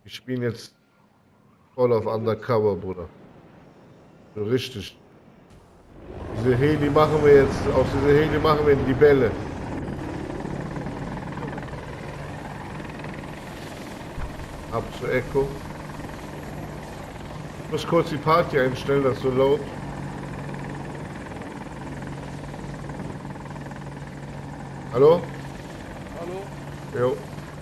Ich spiele jetzt voll auf Undercover, Bruder. So richtig. Diese Heli machen wir jetzt, auf diese Heli machen wir die Bälle. Ab zu Echo. Ich muss kurz die Party einstellen, das ist so laut. Hallo? Hallo? Jo.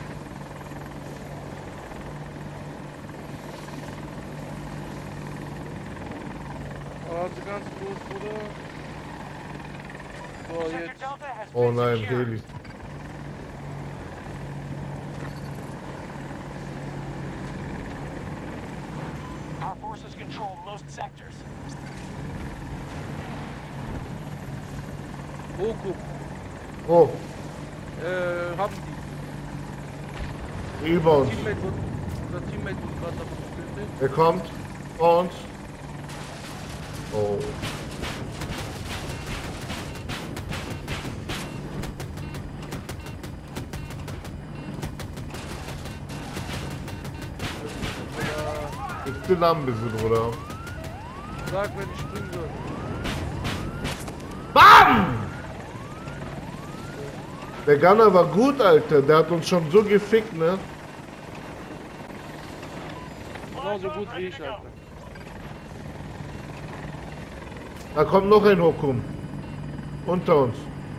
Warte ganz kurz, Bruder. So, jetzt. Oh nein, Heli. Our forces control most sectors. Hochguck. Oh, Haben die. über uns. Unser Teammate wird gerade davon getötet. Er kommt. Vor uns. Oh. Ich bin am bisschen, Bruder. Sag, wenn ich springen soll. BAM! Der Gunner war gut, Alter. Der hat uns schon so gefickt, ne? Genauso gut wie ich, Alter. Da kommt noch ein Hokum. Unter uns.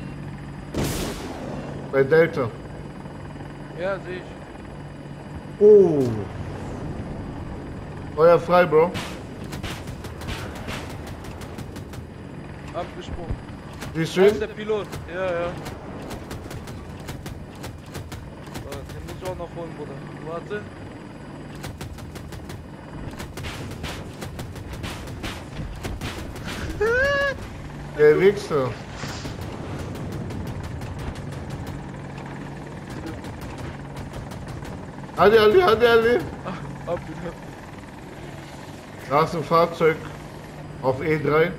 Bei Delta. Ja, sehe ich. Oh. Feuer frei, Bro. Abgesprungen. Siehst du Da ist ihn? der Pilot. Ja, ja. So, den muss ich auch noch holen, Bruder. Warte. Der Wichser. Ali, Ali, Ali, Ali. Ab wieder. Da ist ein Fahrzeug auf E3.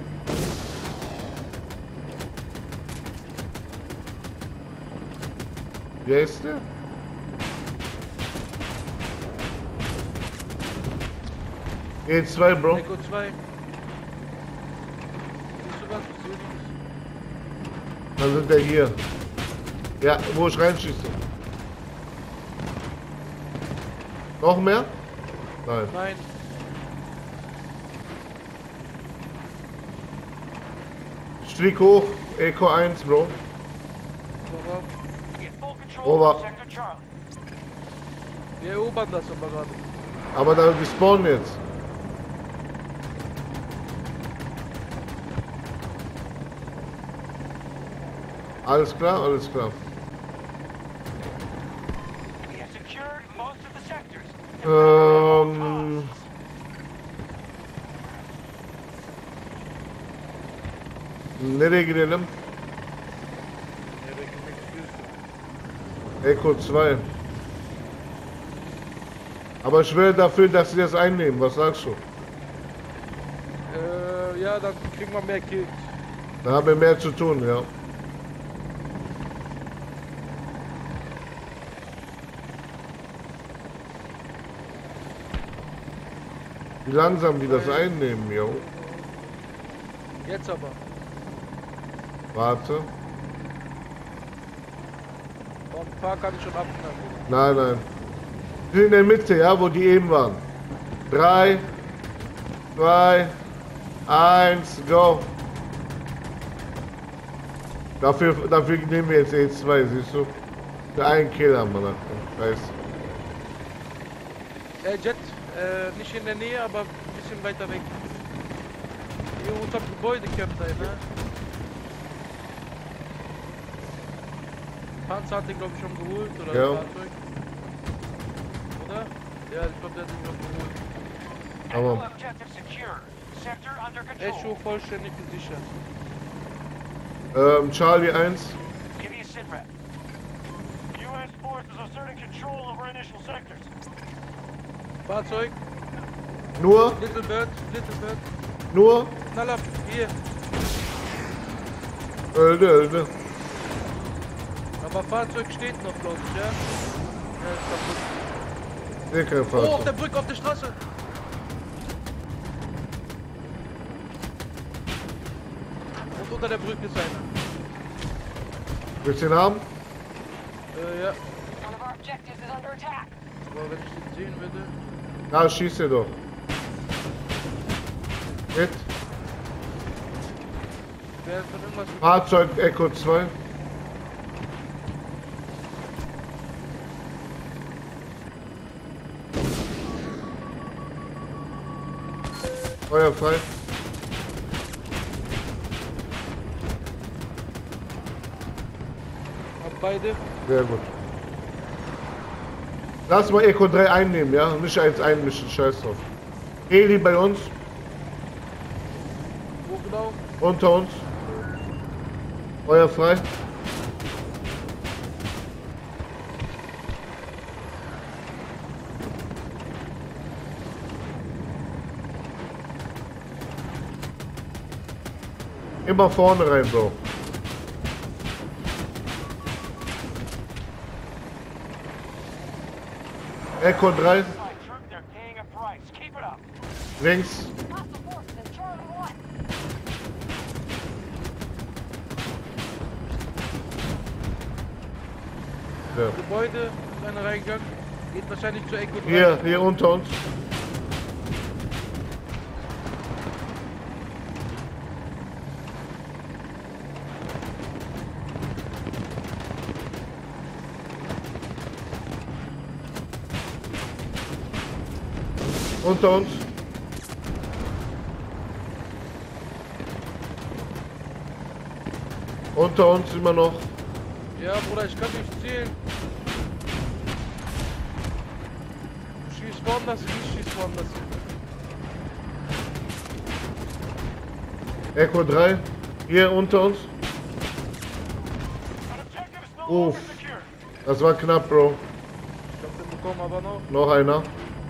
Wer ist der? E2, Bro. Echo 2. Siehst du was? Ich sehe nichts. Dann sind wir hier. Ja, wo ich reinschieße. Noch mehr? Nein. Nein. Streak hoch, Echo 1, Bro. Over. Wir erobern das aber gerade. Aber da wir spawnen jetzt. Alles klar, alles klar. Nereye girelim? Nereye gitmek istiyorsun? Echo 2. Aber ich will dafür, dass sie das einnehmen. Was sagst du? Ja, dann kriegen wir mehr Kills. Da haben wir mehr zu tun, ja. Wie langsam die das einnehmen, jo. Jetzt aber. Warte. Und ein paar kann ich schon abknacken. Nein, nein. Die sind in der Mitte, ja, wo die eben waren. 3, 2, 1, go. Dafür nehmen wir jetzt E2, siehst du? Für einen Kill haben wir noch. Scheiße. Jet, nicht in der Nähe, aber ein bisschen weiter weg. Hier unterm Gebäude kämpft einer. Panzer hat den, glaube ich, schon geholt, oder Ja. das Fahrzeug. Oder? Ja, ich glaube, der hat ihn schon geholt. Aber Echo vollständig gesichert. Charlie 1. Fahrzeug, Nur, Little Bird, nur. knall ab, hier. Öldü. Aber Fahrzeug steht noch, glaube ich, ja? Ja, ist kaputt. Sehe kein Oh, auf Fahrzeug. der Brücke, auf der Straße. Und unter der Brücke ist einer. Willst du ihn haben? Ja. One of our objectives is under attack. Aber wenn ich den sehen würde. Da schießt er doch. Mit Wer von irgendwas. Fahrzeug Echo 2. Feuer frei. Hab beide. Sehr gut. Lass mal Echo 3 einnehmen, ja? Nicht eins einmischen, scheiß drauf. Heli bei uns, Wo genau? unter uns. Feuer frei. Immer vorne rein, Bro. Echo 3, Allied troop, they're paying a price. Keep it up. links. Hostile forces in Charlie 1. Ja. Gebäude, ist einer reingegangen. Geht wahrscheinlich zur Echo 3. Hier unter uns. Unter uns. Unter uns immer noch. Ja, Bruder, ich kann nicht zählen. Du schießt woanders, ich schieß woanders. Echo 3. Hier unter uns. An objective is no longer Uff. secure. Das war knapp, Bro. Ich hab den bekommen, aber noch. Noch einer.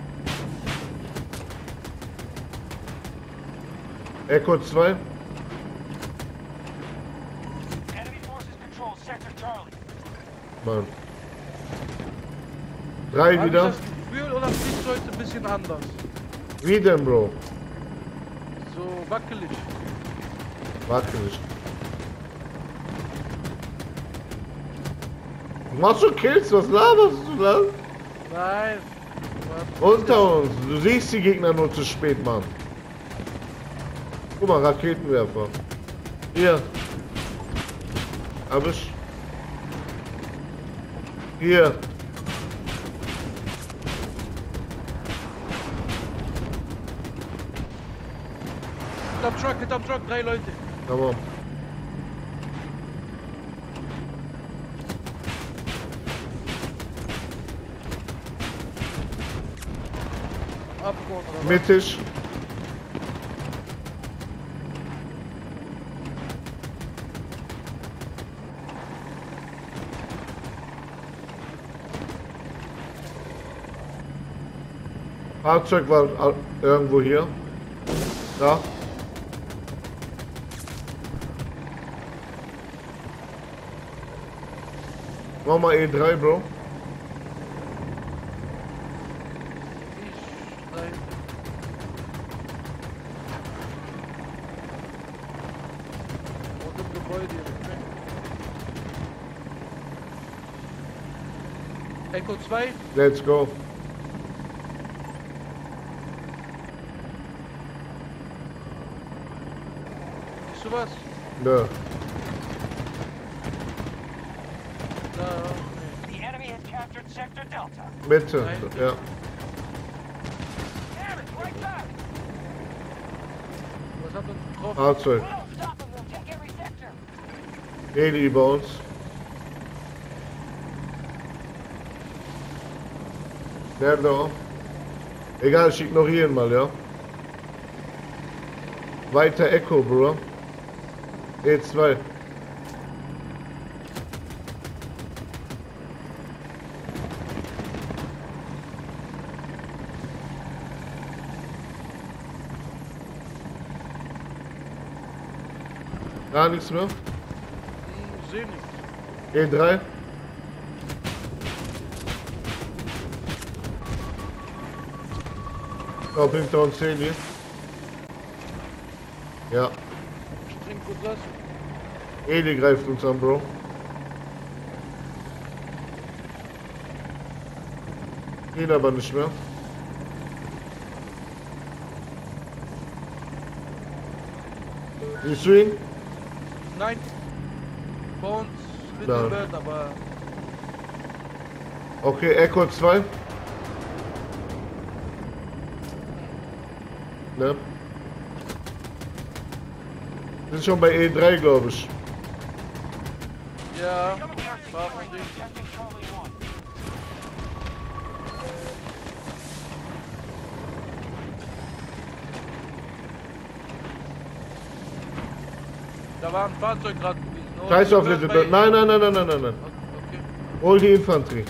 Echo 2. Enemy forces control sector Charlie. Mann. 3 Hab ich wieder. das Gefühl, oder fliegst du heute ein bisschen anders? Wie denn, Bro? So wackelig. Wackelig. Du machst schon Kills, was laberst du da? Nein. Unter uns. Du siehst die Gegner nur zu spät, Mann. Guck mal, Raketenwerfer. Hier. Hab ich. Hier. Hinterm Truck, 3 Leute. Come on. Abgehauen oder was? Mittig. Fahrzeug war irgendwo hier. Da. Mach mal E3, Bro. Nein. Und im Gebäude hier. Okay. Echo 2. Let's go. Siehst du was? Nö. Da. The enemy has captured sector Delta. Mitte. Nein. Ja. Damn it, right back. Was hat uns getroffen? Fahrzeug. We don't stop them, they'll take every sector. Heli über uns. Der da. Egal, ich ignoriere ihn mal, ja. Weiter Echo, Bro. E2. Gar nichts mehr. Seh nichts. E3. Ob hinter uns Heli. Ja, Spring gut los. Heli greift uns an, Bro. Geht aber nicht mehr. Siehst du ihn? Nein. Bei uns Little Nein. Bird, aber Okay, Echo 2. Ne? Sind schon bei E3, glaube ich. ja. Coming to RC War Charlie, von dem. protecting Charlie 1. Da war ein Fahrzeug gerade gewesen. Oh, Scheiß auf Little Little Bird Bird. bei- Nein, nein, nein, nein, nein, nein. Okay. Hol die Infanterie.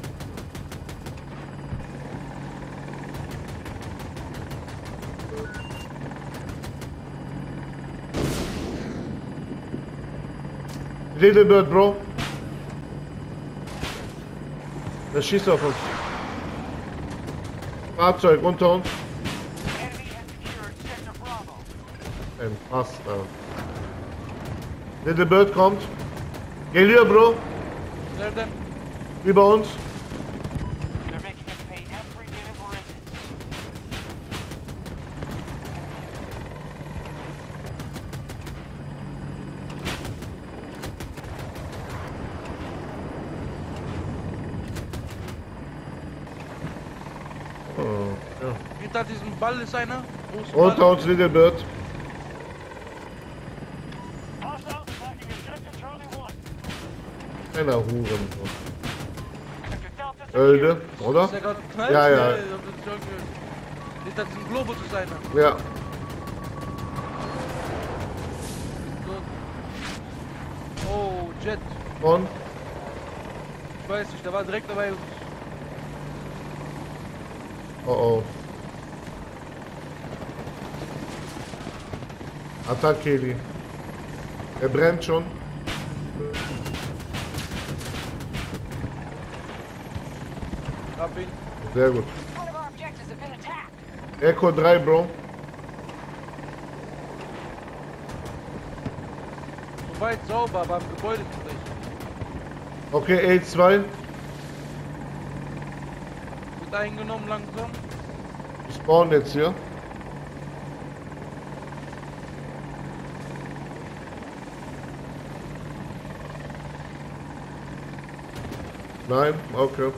Little Bird, Bro. Der schießt auf uns. Fahrzeug unter uns. Enemy has secured Sector Bravo. Ein Bastard. Little Bird kommt. Gelier, Bro. Wer denn? Über uns. They're making us pay every minute we're in this. Oh, ja. Hinter diesem Ball ist einer. Großer Unter Ball. uns Little Bird. Hostiles attacking Sector Charlie 1. Einer Huren. Sector Delta Ölde, secured. oder? Ist der gerade knallt? Ja, ja. Nee, das ist schon gut. Hinter diesem Globus ist einer. Ja. So. Oh, Jet. Und? Ich weiß nicht, der war direkt dabei. Oh oh. Attack Heli. Er brennt schon. Hab ihn. Sehr gut. One of our objectives have been attacked. Echo 3, Bro. Soweit sauber, aber am Gebäude vielleicht. Okay, A2. Wird eingenommen langsam. Ich spawn jetzt hier. Nein, okay.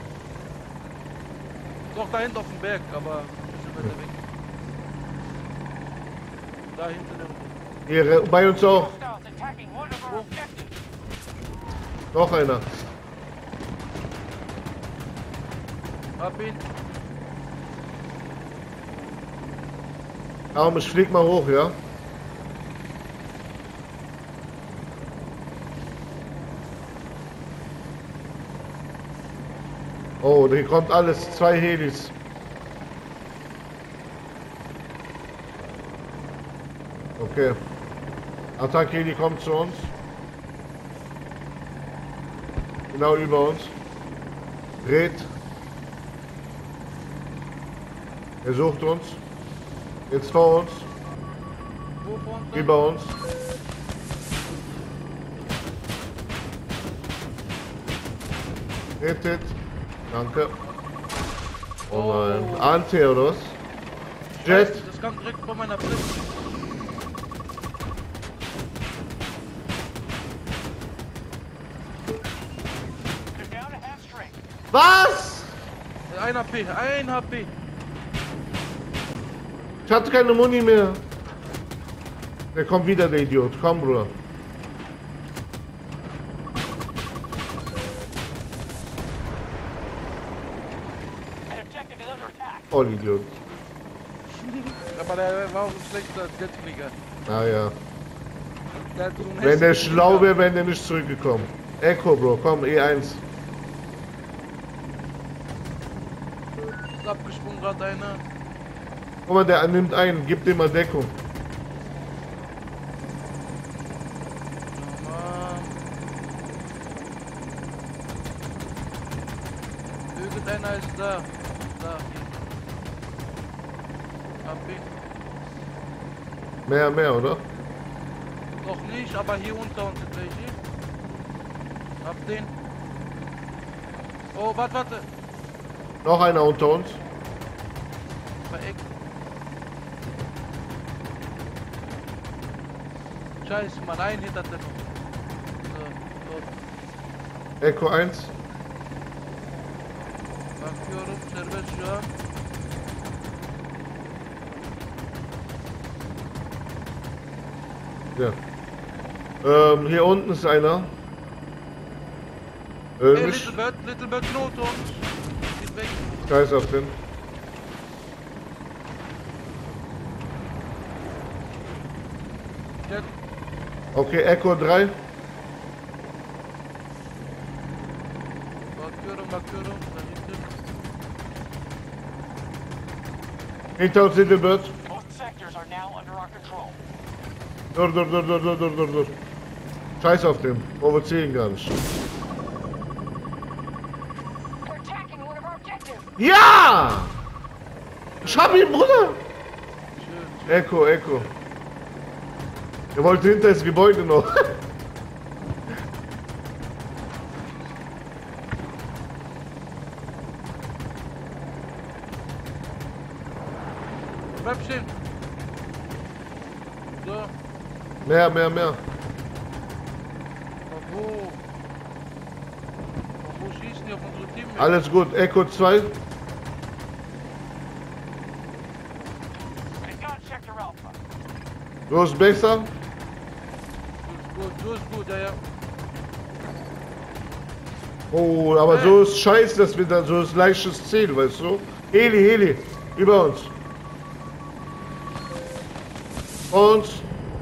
Doch da hinten auf dem Berg, aber ein bisschen weiter weg. Da hinter dem. Hier, bei uns auch. Hostiles attacking one of our objectives. Noch einer. Hab ihn. Komm, ich flieg mal hoch, ja? Oh, hier kommt alles. 2 Helis. Okay. Attack-Heli kommt zu uns. Genau über uns. Dreht. Er sucht uns. Jetzt vor uns. Wo vor uns? Über uns. Hit. Danke. Oh nein. Ante oder was? Jet. Das kam direkt vor meiner Blitz. They're down to half strength. Was? 1 HP, 1 HP. Ich hatte keine Muni mehr. Der kommt wieder, der Idiot. Komm, Bruder. An objective is under attack. Voll Idiot. Aber der war auch ein schlechter Jetflieger. Naja. Der hat so einen Wenn der hässlichen schlau Flieger. wäre, wäre der nicht zurückgekommen. Echo, Bro. Komm, E1. Ist abgesprungen gerade einer. Guck mal, der nimmt einen. Gib dem mal Deckung. Mann. Irgendeiner ist da. Da, hier. Hab ihn. Mehr, oder? Noch nicht, aber hier unter uns sind welche. Hab den. Oh, warte. Noch einer unter uns. Vereck. Scheiße, Mann, einen hinter der noch. So, dort. Echo 1. Bakıyorum, serbest şu an. Ja. Hier unten ist einer. Hey, Ölmüş. Little Bird, not uns. Geht weg. Scheiß auf den. Jet. Okay, Echo 3. Bakıyorum. Da hinten. Hinter uns Little Bird. Both sectors are now under our control. Dur. Scheiß auf den. Provozieren gar nicht. They're attacking one of our objectives. Ja! Ich hab ihn, Bruder! Schön. Echo. Er wollte hinter das Gebäude noch. Bleib stehen. So. Mehr. Aber wo schießen die auf unsere Teammates? Alles gut. Echo 2. We've got Sector Alpha. So ist besser. So ist gut, ja. Oh, aber so ist scheiße, dass wir da so ist leichtes Ziel, weißt du? Heli. Über uns. Und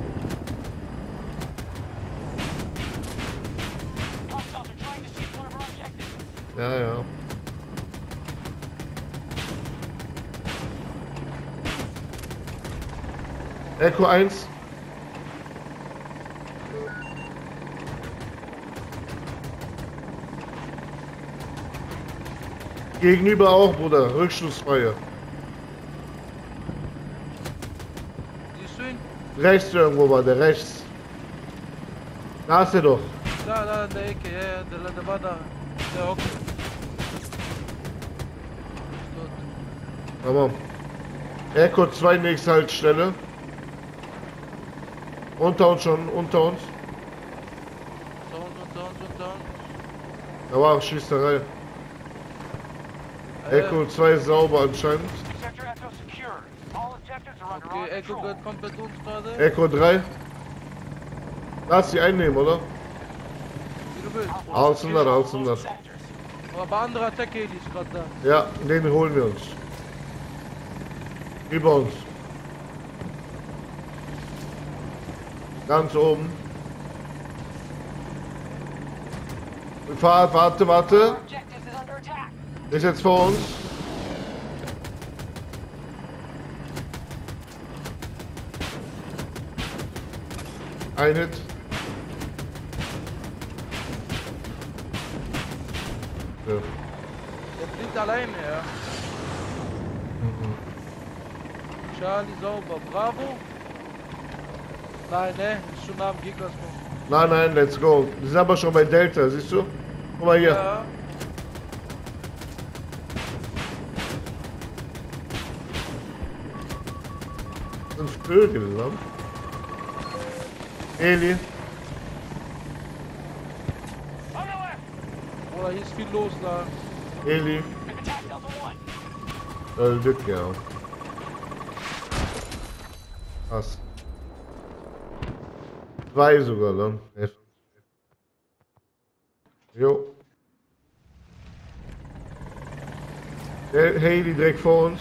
Hostiles are trying to seize one of our objectives. ja. Echo 1. Gegenüber auch, Bruder. Rückschlussfeuer. Siehst du ihn? Rechts irgendwo war der, rechts. Da ist er doch. Da in der Ecke, ja, der war da. Der hockt. Dort. Tamam. Echo 2 nächste Haltestelle. Unter uns. Da unten. Da war Schießerei. Echo 2 ist sauber anscheinend. Sector Echo secured. All objectives are under Okay, our Echo control. gehört komplett uns gerade. Echo 3. Lass sie einnehmen, oder? Wie du willst. Alsınlar. Both sectors. Aber andere Attack-Heli ist gerade da. Ja, den holen wir uns. Über uns. Ganz oben. Warte. Our objective is under attack. Ist jetzt vor uns. Ein Hit. Ja. Der fliegt alleine, ja. Charlie sauber. Bravo. Nein, ne? Ist schon nah am Gegnerspunkt. Nein, let's go. Wir sind aber schon bei Delta, siehst du? Guck mal hier. Ja. Das sind Vögel, ne? Eli. On the left. Oder hier ist viel los da. Eli. Attack Delta 1. Öldük ya. Krass. 2 sogar dann. Jo. Der Heli direkt vor uns.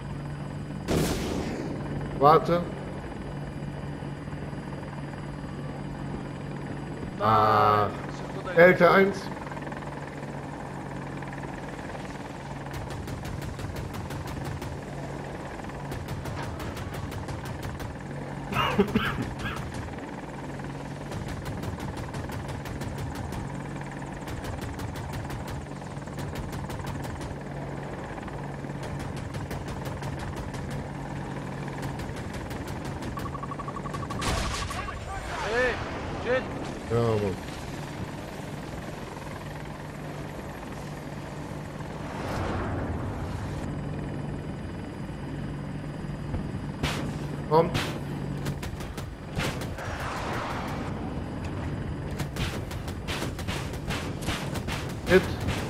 Warte. Ah. Delta 1. Ja, Mann. Kommt. Hit.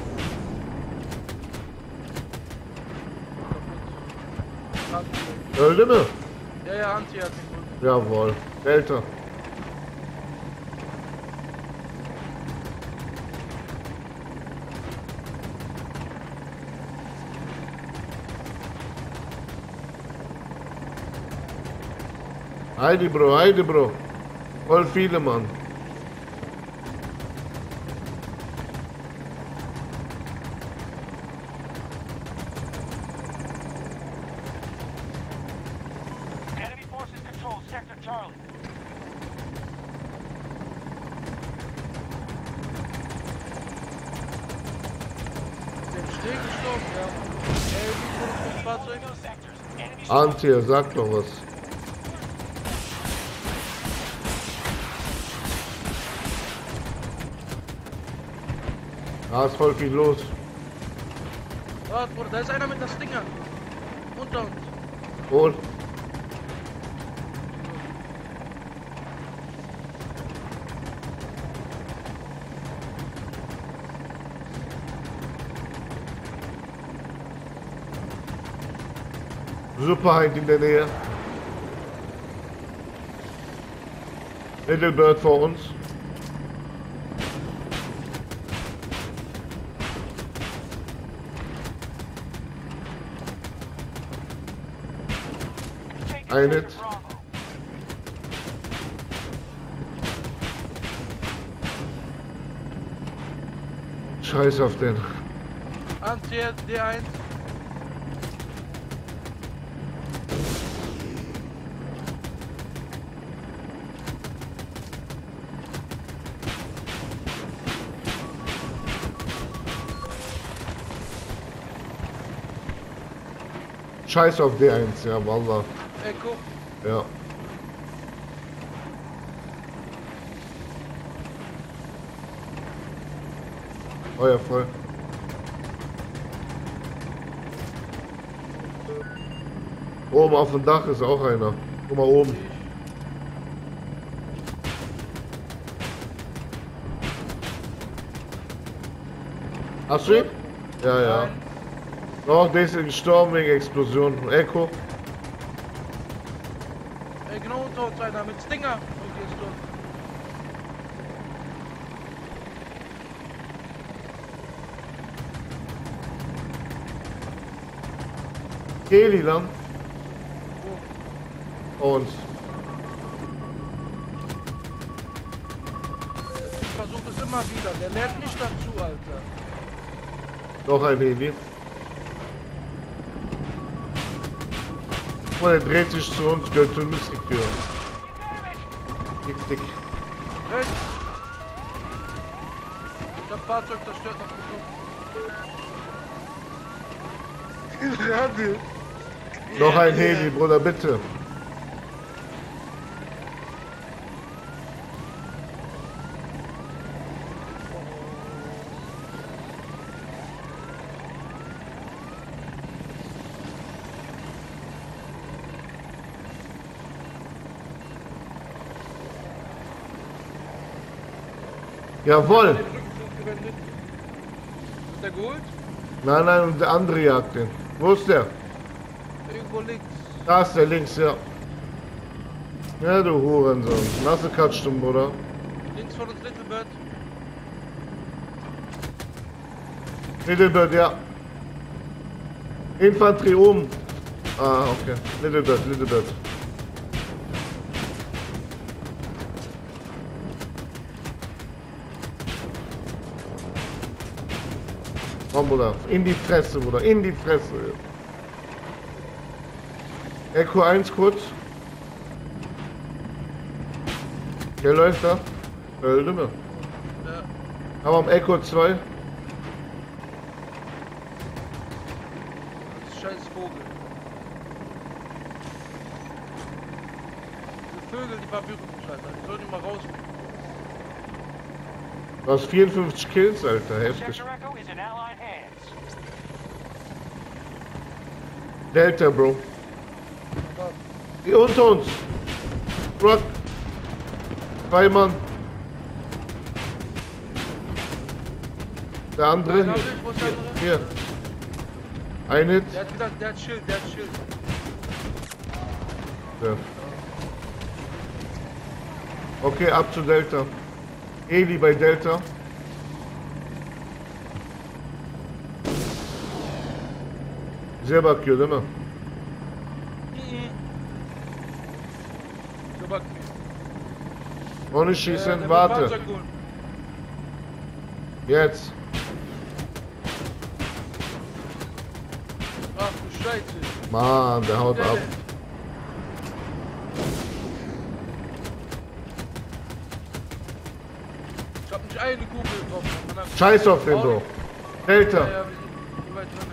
Öldü mü? Ja, ja, Anti hat ihn gut. Jawohl. Delta. Heidi Bro. Voll viele, Mann. Enemy forces control Sector Charlie. Den Steg gestorben, ja. Ey, wie das Fahrzeug? Those sectors. Enemy Antje, sag doch was. Da ist voll viel los. Warte, Bruder, da ist einer mit einer Stinger. Unter uns. Wohl. Superheit in der Nähe. Little Bird vor uns. taking Ein Sector Hit. Bravo. Scheiß auf den. Anti, D1. Scheiß auf D1, ja, Wallah. Echo. Ja. Feuer voll. Oben auf dem Dach ist auch einer. Guck mal oben. Hast du ihn? Ja, ja. Nein. Doch, der ist gestorben wegen Explosion. Echo. Ey, genau unter uns einer mit Stinger. Okay, ist tot. Heli lang. Wo? Und Ich versuche es immer wieder. Der lernt nicht dazu, Alter. noch ein Heli. Und er dreht sich zu uns, gehört zur Mystik-Tür. Dick, dick. Rechts. Ich hab Fahrzeug zerstört noch gesucht. Radio. Noch ein Heli, Bruder, bitte. Jawohl. Den Rückzug gewendet. Ist der geholt? Nein, nein, und der andere jagt den. Wo ist der? Irgendwo links. Da ist der links, ja. Ja, du Hurensohn. Nasse Katschtum, Bruder. Links von uns Little Bird. Little Bird, ja. Infanterie oben. Ah, okay. Little Bird, Little Bird. Komm, Bruder. In die Fresse, Bruder. In die Fresse. Echo 1 kurz. Der läuft da. Öldü mü? Ja. Tamam, Echo 2. Das ist scheiß Vogel. Diese Vögel, die verwirren mich, Alter. Die sollen die mal raus. Du hast 54 Kills, Alter, heftig. Sector Echo is in Allied hands. Delta, Bro. Aber Hier unter uns. Truck. 2 Mann. Der andere Wo ist der andere? hier. Ein Hit. Der hat gedacht, der hat Schild, der hat Schild. Ja. Okay, ab zu Delta. Heli bei Delta. Bize bakıyor değil mi? So bak. Onu Der schießen, will warte. Fahrzeug holen. Jetzt. Ach du Scheiße. Mann, der haut ab. Ich hab nicht eine Kugel getroffen. Mann. Scheiß auf den, Bro. Ja, Delta. ja, wir sind so weit drin.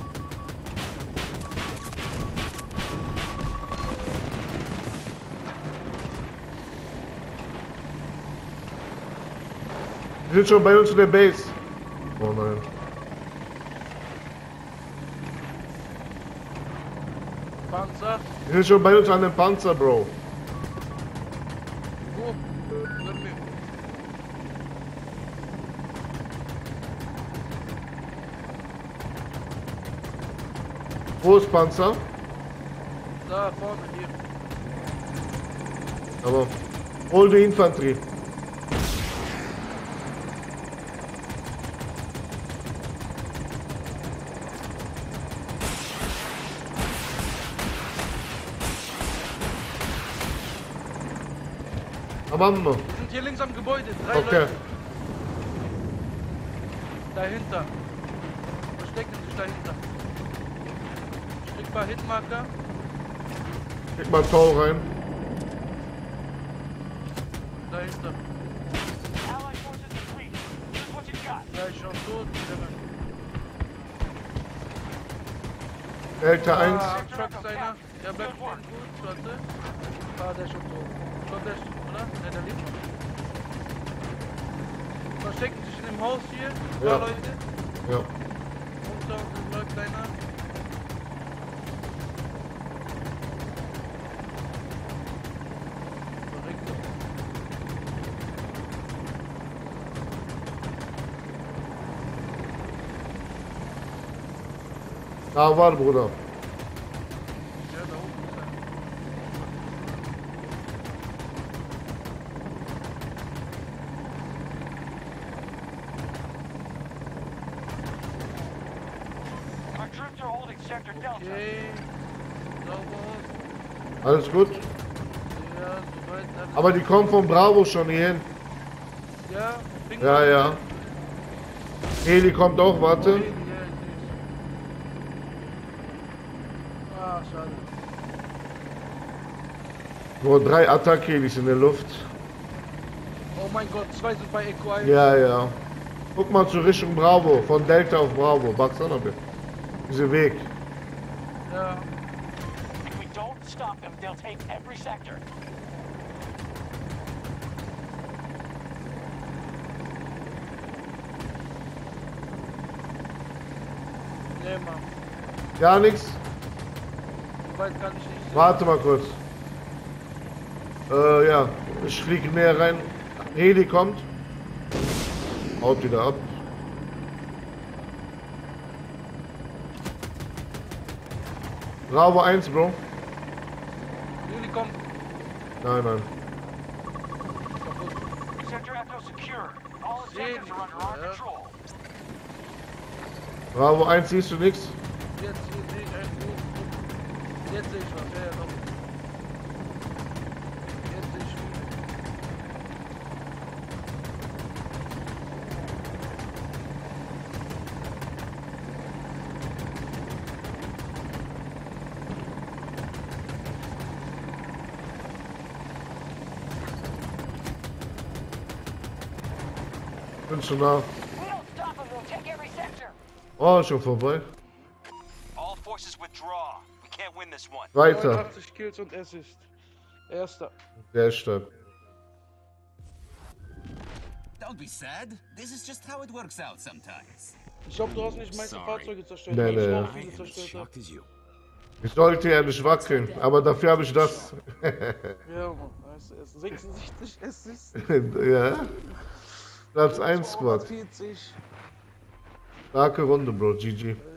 Die sind schon bei uns in der Base. Oh nein. Panzer. Die sind schon bei uns an dem Panzer, Bro. Wo? Sag mir. Wo ist Panzer? Da vorne, hier. Aber hol die Infanterie. Tamam mı? Wir sind hier links am Gebäude. 3 Okay. Leute. Dahinter. Verstecken sich dahinter. Ich krieg ein paar Hitmarker. Krieg mal Tor rein. Dahinter. Allied forces complete. Here's what you got. Da ist schon tot. Delta 1. Ah, am Truck ist einer. Der bleibt stehen. Gut, warte. Ah, der ist schon tot. Schon der ist, oder? Ne, der liegt noch. Verstecken sich in dem Haus hier. Ein Ja. paar Leute. Ja. Runter und dann läuft einer. Verrückt. Da var Bruder. Ja, da oben ist einer. Our troops are holding Sector Delta. Okay. Sauber. Alles gut? Ja, soweit. Alles. Aber die kommen von Bravo schon hierhin. Ja, Finger. Ja, ja. Heli kommt auch, warte. Ja, ich seh's. Ah, schade. Nur 3 Attack-Helis in der Luft. Oh mein Gott, 2 sind bei Echo 1. Ja, ja. Guck mal zur Richtung Bravo. Von Delta auf Bravo. Baksana bir. Dieser Weg. Ja. If we don't stop them, they'll take every sector. Nee, Mann. Gar nichts. So weit kann ich nicht sehen. Warte mal kurz. Ja. Ich fliege näher rein. Heli kommt. Haut wieder ab. Bravo 1, Bro. Juli kommt. Nein, nein. Kaputt. Sector Echo secure. All sectors are under our Ja. control. Bravo 1, siehst du nichts? Jetzt hier sehe ich einen gut. Jetzt sehe ich was. Ja, ja, noch. Jetzt sehe ich viel. Bin schon nah. If we don't stop them, they'll take every sector. Oh, schon vorbei. All forces withdraw. We can't win this one. Weiter. 89 Kills und Assist. Erster. Der ist stark. Don't be sad. This is just how it works out sometimes. Ich glaube, du hast nicht meiste Fahrzeuge zerstört. Nee, Ich nee. habe viele zerstört. as you. Ich sollte ja nicht wackeln, aber dafür habe ich das. Ja, Mann. Es ist 66 Assists. Ja. Platz 1 Squad. 240. Starke Runde, Bro. GG.